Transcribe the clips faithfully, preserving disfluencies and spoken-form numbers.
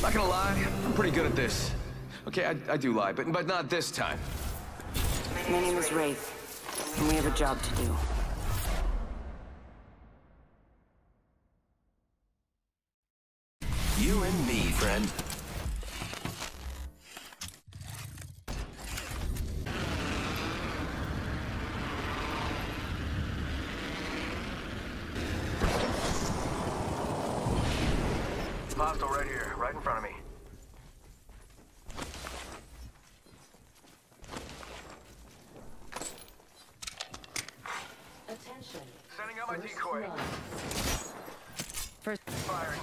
Not gonna lie, I'm pretty good at this. Okay, I, I do lie, but, but not this time. My name is Wraith, and we have a job to do. You and me, friend. Hostile right here, right in front of me. Attention. Sending out my decoy. First Firing.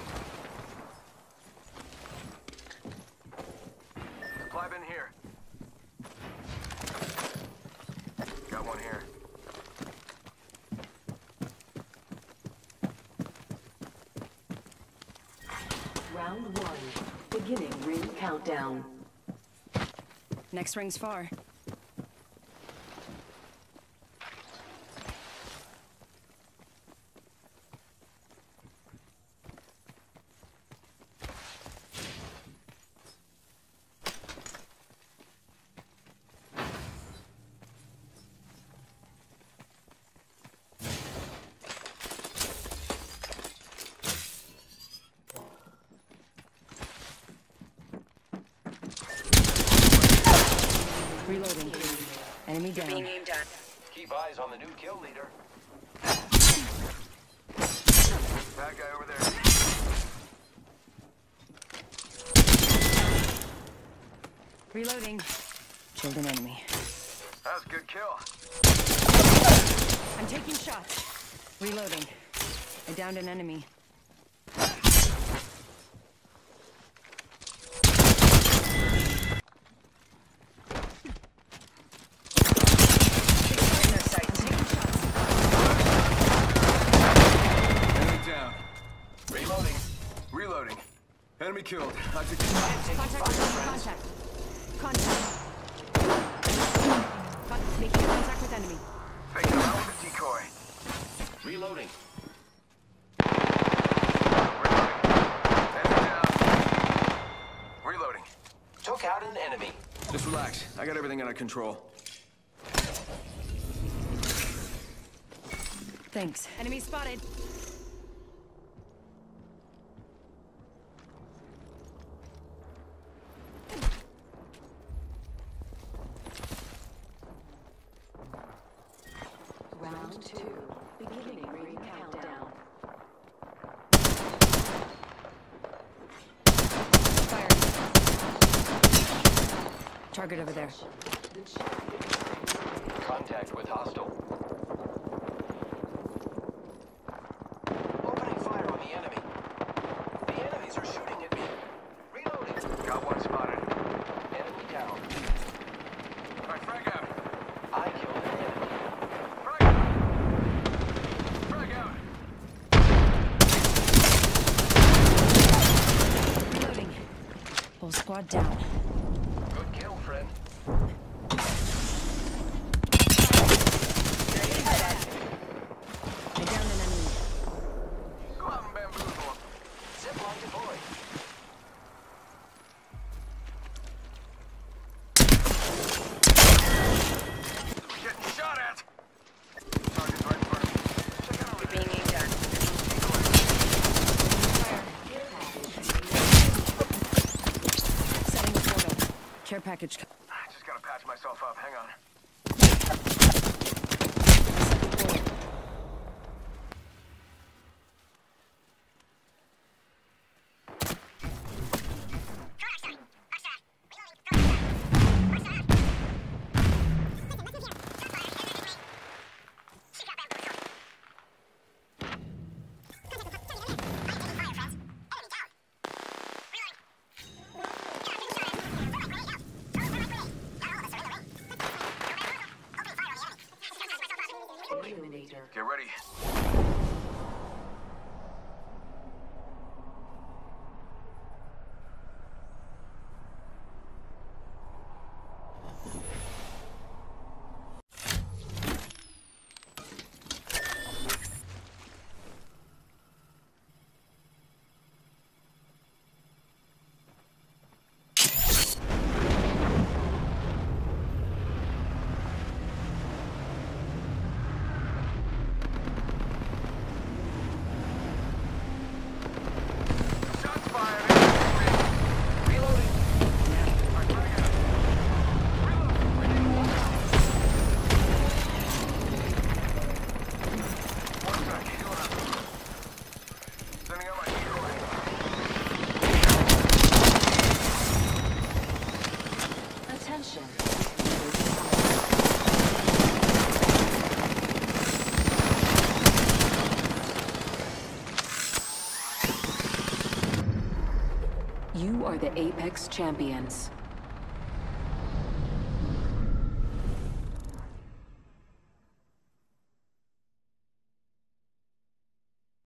Supply bin here. Got one here. round one. Beginning ring countdown. Next ring's far. Reloading. Enemy down. Being aimed at. Keep eyes on the new kill leader. Bad guy over there. Reloading. Killed an enemy. That was a good kill. I'm taking shots. Reloading. I downed an enemy. Reloading. Reloading. Enemy killed. I took Contact, contact. Contact. Con making contact with enemy. faking around with the decoy. Reloading. Reloading. Enemy down. Reloading. Took out an enemy. Just relax. I got everything under control. Thanks. Enemy spotted. Round two. Beginning ring countdown. Firing. Target over there. Contact with hostile. Opening fire on the enemy. The enemies are shooting at me. Reloading. Got one spotted. Enemy down. Alright, frag out. I killed an enemy. Frag out. Frag out. Reloading. Whole squad down. Good kill, friend. I downed an enemy. Go out and bamboozle. Zipline deployed. Getting shot at. Target's right in front of me. Check it out. Being aimed at. Setting the portal. Care package. co- I just gotta patch myself up. Hang on. I set the portal. Eliminator. Get ready. You are the Apex Champions.